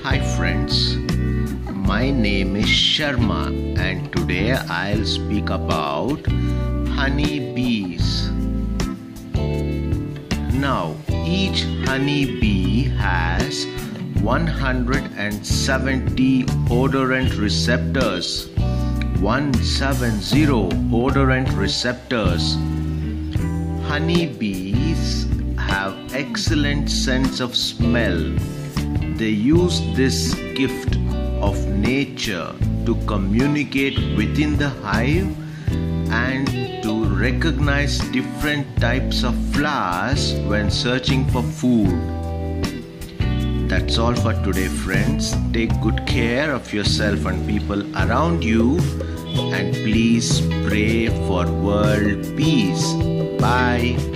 Hi friends, my name is Sharma and today I'll speak about honey bees. Now, each honey bee has 170 odorant receptors. 170 odorant receptors. Honey bees have excellent sense of smell. They use this gift of nature to communicate within the hive and to recognize different types of flowers when searching for food. That's all for today, friends. Take good care of yourself and people around you, and please pray for world peace. Bye.